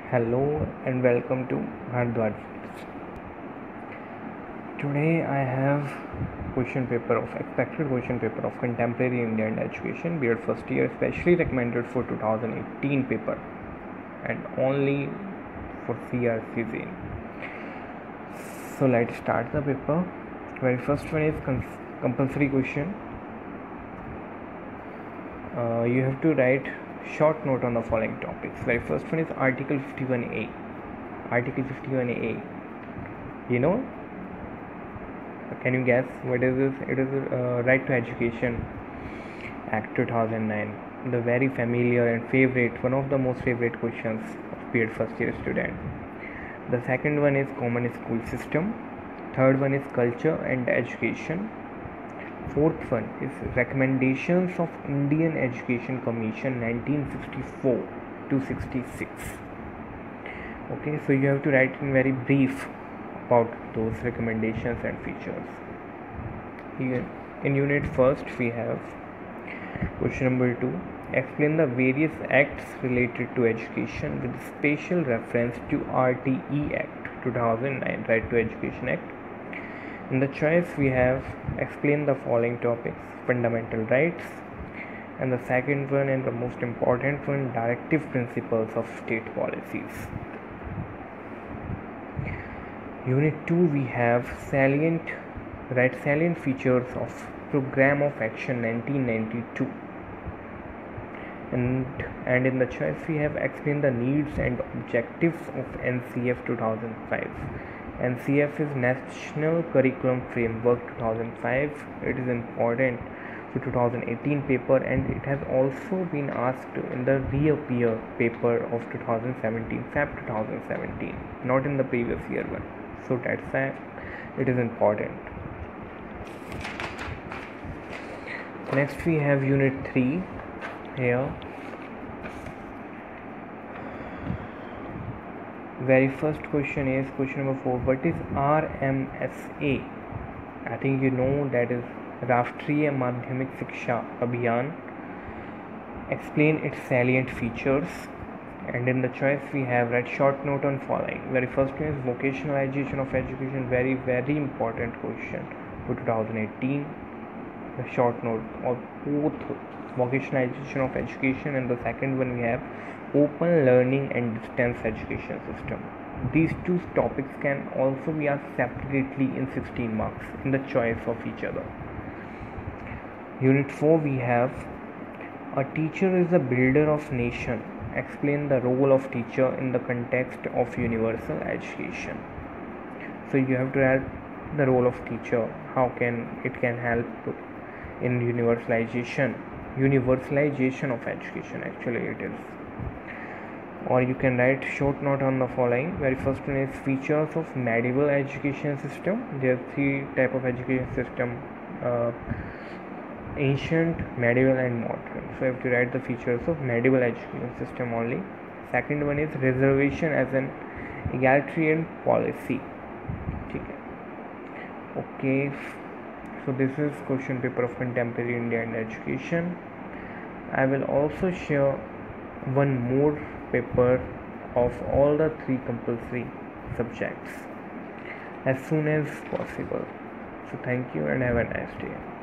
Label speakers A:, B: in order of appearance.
A: Hello and welcome to Hardwar. Today I have expected question paper of contemporary Indian education, B.Ed first year, specially recommended for 2018 paper and only for CRCZ. So let's start the paper. Very first one is compulsory question. You have to write short note on the following topics. Very first one is Article 51A. Article 51A. You know? Can you guess what is this? It is Right to Education Act 2009. The very familiar and favorite, one of the most favorite questions of B.Ed first year student. The second one is Common School System. Third one is Culture and Education. Fourth one is Recommendations of Indian Education Commission 1964 to 66. Okay, so you have to write in very brief about those recommendations and features. Here in unit first we have question number 2. Explain the various acts related to education with special reference to RTE Act 2009, Right to Education Act. In the choice we have explain the following topics: fundamental rights, and the second one and the most important one, directive principles of state policies. Unit 2 we have salient features of Program of Action 1992, and in the choice we have explain the needs and objectives of NCF 2005. NCF is National Curriculum Framework 2005. It is important for 2018 paper, and it has also been asked in the reappear paper of 2017, Feb 2017, not in the previous year one. So that's why it is important. Next we have unit 3 here. Very first question is question number 4. What is RMSA? I think you know that is Rashtriya Madhyamik Shiksha Abhiyan. Explain its salient features. And in the choice we have write short note on following. Very first one is vocationalization of education. Very important question for 2018. The short note of both vocationalization of education, and the second one we have open learning and distance education system. These two topics can also be asked separately in 16 marks in the choice of each other. Unit 4 we have a teacher is the builder of nation. Explain the role of teacher in the context of universal education. So you have to add the role of teacher, how can it help in universalization of education, actually it is. Or you can write short note on the following. Very first one is features of medieval education system. There are 3 type of education system: ancient, medieval and modern. So you have to write the features of medieval education system only. Second one is reservation as an egalitarian policy. Okay, so this is question paper of contemporary Indian education. I will also share one more paper of all the 3 compulsory subjects as soon as possible. So thank you and have a nice day.